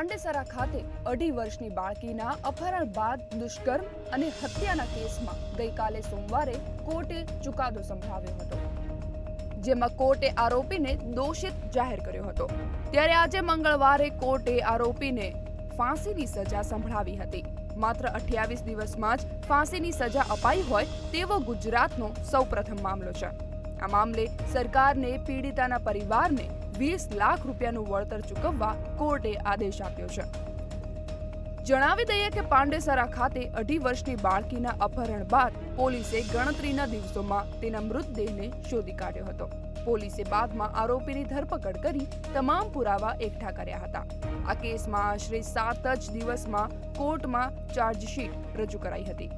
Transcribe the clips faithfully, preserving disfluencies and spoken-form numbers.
પાંડેસરા ખાતે અઢી વર્ષની બાળકીના અપહરણ બાદ દુષ્કર્મ અને હત્યાના કેસમાં ગઈકાલે સોમવારે કોર્ટે ચુકાદો સંભળાવ્યો હતો, જેમાં કોર્ટે આરોપીને દોષિત જાહેર કર્યો હતો। ત્યારે આજે મંગળવારે કોર્ટે આરોપીને ફાંસીની સજા સંભળાવી હતી। માત્ર અઠ્યાવીસ દિવસમાં જ ફાંસીની સજા અપાઈ હોય તેવો ગુજરાતનો સૌપ્રથમ મામલો છે। આ મામલે સરકારને પીડિતાના પરિવારને વીસ લાખ રૂપિયાનું વળતર ચૂકવવા કોર્ટે આદેશ આપ્યો છે। જણાવી દઈએ કે પાંડેસરા ખાતે અઢી વર્ષની બાળકીના અપહરણ બાદ પોલીસે ગણતરીના દિવસોમાં તેના મૃતદેહને શોધી કાઢ્યો હતો। પોલીસે બાદમાં આરોપીની ધરપકડ કરી તમામ પુરાવા એકઠા કર્યા હતા। આ કેસમાં આશરે સાત જ દિવસમાં કોર્ટમાં ચાર્જશીટ રજૂ કરાઈ હતી।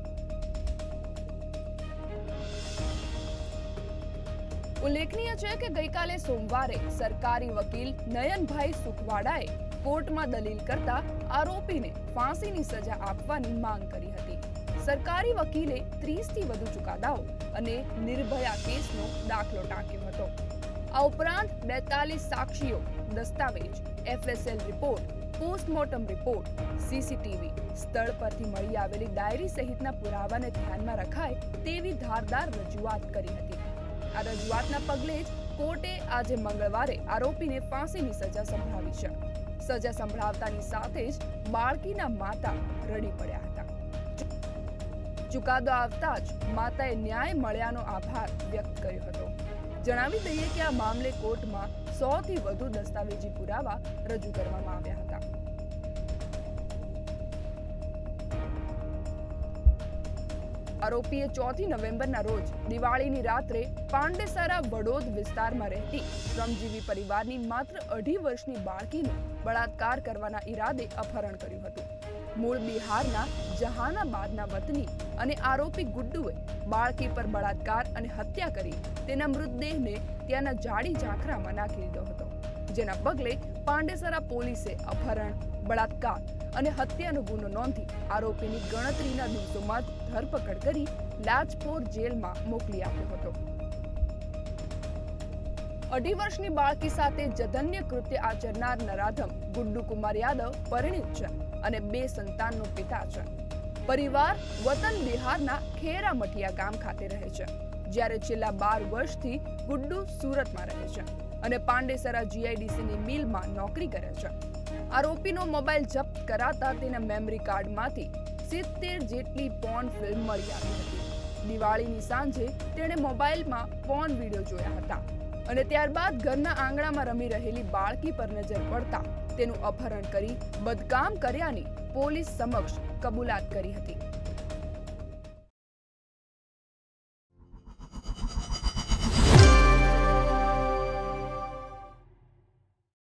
ઉલ્લેખનીય છે કે ગઈકાલે સોમવારે સરકારી વકીલ નયનભાઈ સુખવાડાએ કોર્ટમાં દલીલ કરતા આરોપીને ફાંસીની સજા આપવાની માંગ કરી હતી। સરકારી વકીલે ત્રીસ થી વધુ ચુકાદાઓ અને નિર્ભયા કેસનો દાખલો ટાંક્યો હતો। આ ઉપરાંત બેતાલીસ સાક્ષીઓ, દસ્તાવેજ, FSL report, postmortem report, CCTV, સ્થળ પરથી મળી આવેલી ડાયરી સહિતના પુરાવાને ધ્યાનમાં રખાય તેવી ધારદાર રજૂઆત કરી હતી। આ રજૂઆતના પગલે જ કોર્ટે આજે મંગળવારે આરોપીને ફાંસીની સજા સંભળાવી છે। સજા સંભળાવતાની સાથે જ બાળકીના માતા રડી પડ્યા હતા। ચુકાદો આવતા જ માતાએ ન્યાય મળ્યાનો આભાર વ્યક્ત કર્યો હતો। જણાવી દઈએ કે આ મામલે કોર્ટમાં સો થી વધુ દસ્તાવેજી પુરાવા રજૂ કરવામાં આવ્યા હતા। આરોપીએ ચોથી નવેમ્બરના રોજ દિવાળીની રાત્રે પાંડેસરા વડોદ વિસ્તારમાં રહેતી શ્રમજીવી પરિવારની માત્ર અઢી વર્ષની બાળકીનું બળાત્કાર કરવાના ઈરાદે અપહરણ કર્યું હતું। મૂળ બિહારના જહાનાબાદના વતની અને આરોપી ગુડ્ડુએ બાળકી પર બળાત્કાર અને હત્યા કરી તેના મૃતદેહને ત્યાંના જાડી ઝાંખરામાં નાખી દીધો હતો, જેના પગલે પાંડેસરા પોલીસે અપહરણ, બળાત્કાર અને હત્યાનો ગુનો નોંધી આરોપીની ગણતરીના દિવસોમાં ધરપકડ કરી લાજપોર જેલમાં મોકલી આપ્યો હતો। અઢી વર્ષની બાળકી સાથે જધન્ય કૃત્ય આચરનાર નરાધમ ગુડ્ડુ કુમાર યાદવ પરિણીત છે અને બે સંતાનનો પિતા છે। પરિવાર વતન બિહારના ખેરા મઠિયા ગામ ખાતે રહે છે, જ્યારે છેલ્લા બાર વર્ષથી ગુડ્ડુ સુરતમાં રહે છે અને પાંડેસરા જીઆઈડીસીની મિલમાં નોકરી કરે છે। આરોપીનો મોબાઈલ જપ્ત કરાતા તેના મેમરી કાર્ડમાંથી સિત્તેર જેટલી પોર્ન ફિલ્મ મળી આવી હતી। દિવાળીની સાંજે તેણે મોબાઈલમાં પોર્ન વિડીયો જોયા હતા અને ત્યારબાદ ઘરના આંગણામાં રમી રહેલી બાળકી પર નજર પડતા તેનું અપહરણ કરી બદકામ કર્યાની પોલીસ સમક્ષ કબૂલાત કરી હતી।